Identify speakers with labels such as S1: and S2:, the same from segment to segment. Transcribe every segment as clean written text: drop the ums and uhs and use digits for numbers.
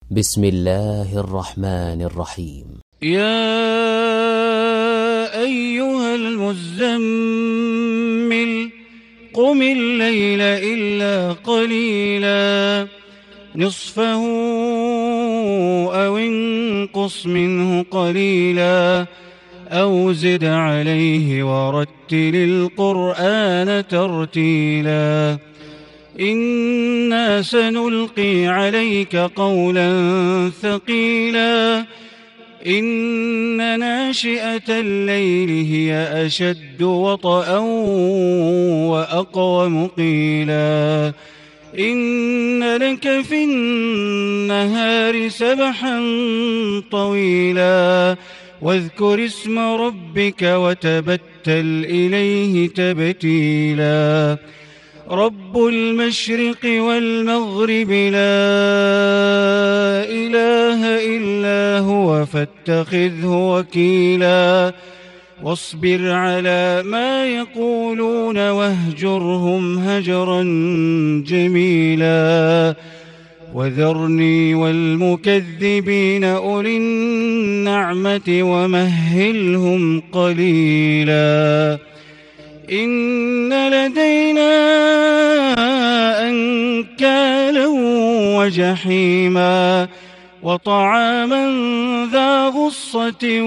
S1: بسم الله الرحمن الرحيم.
S2: يا أيها المزمل قم الليل إلا قليلا نصفه أو انقص منه قليلا أو زد عليه ورتل القرآن ترتيلا إنا سنلقي عليك قولا ثقيلا إن ناشئة الليل هي أشد وطئا وأقوم قيلا إن لك في النهار سبحا طويلا واذكر اسم ربك وتبتل إليه تبتيلا رب المشرق والمغرب لا إله إلا هو فاتخذه وكيلا واصبر على ما يقولون واهجرهم هجرا جميلا وذرني والمكذبين أولي النعمة ومهلهم قليلا إن لدينا أنكالا وجحيما وطعاما ذا غصة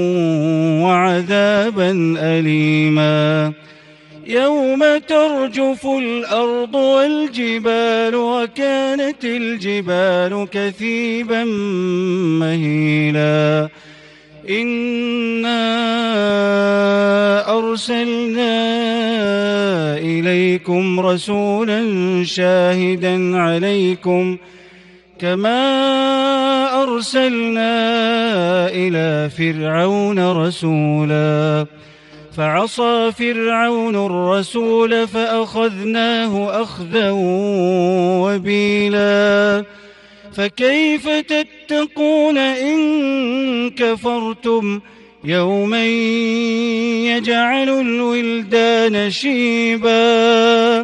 S2: وعذابا أليما يوم ترجف الأرض والجبال وكانت الجبال كثيبا مهيلا إنا أرسلنا إليكم رسولا شاهدا عليكم كما أرسلنا إلى فرعون رسولا فعصى فرعون الرسول فأخذناه أخذا وبيلا فكيف تتقون إن كفرتم يوما يجعل الولدان شيبا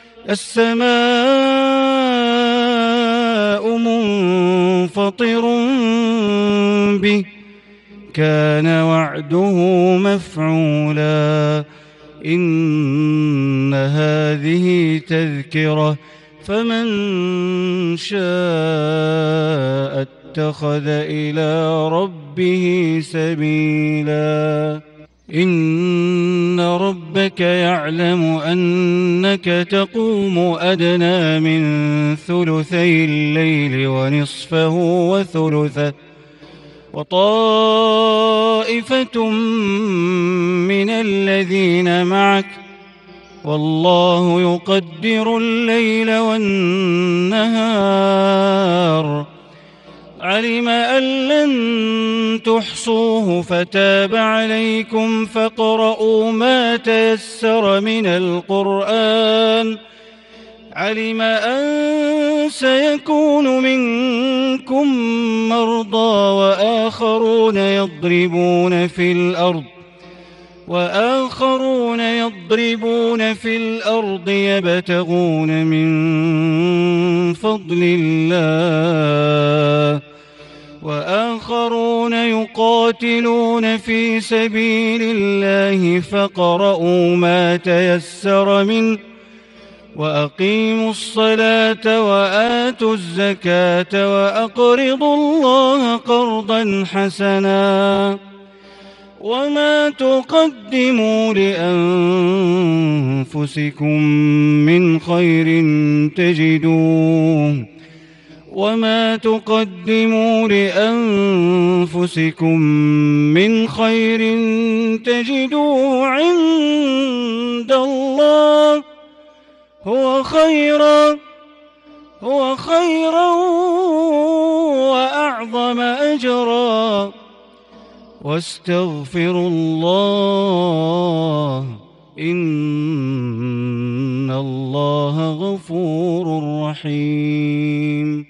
S2: السماء منفطر به كان وعده مفعولا إن هذه تذكرة فمن شاء اتخذ إلى ربه سبيلا إن ربك يعلم أنك تقوم أدنى من ثلثي الليل ونصفه وثلثه وطائفة من الذين معك والله يقدر الليل والنهار علم أن لن تحصوه فتاب عليكم فاقرؤوا ما تيسر من القرآن علم أن سيكون منكم مرضى وآخرون يضربون في الأرض يبتغون من فضل الله وآخرون يقاتلون في سبيل الله فاقرؤوا ما تيسر منه وأقيموا الصلاة وآتوا الزكاة وأقرضوا الله قرضا حسنا وما تقدموا لأنفسكم من خير تجدوه عند الله هو خيرا وأعظم أجرا واستغفروا الله إن الله غفور رحيم.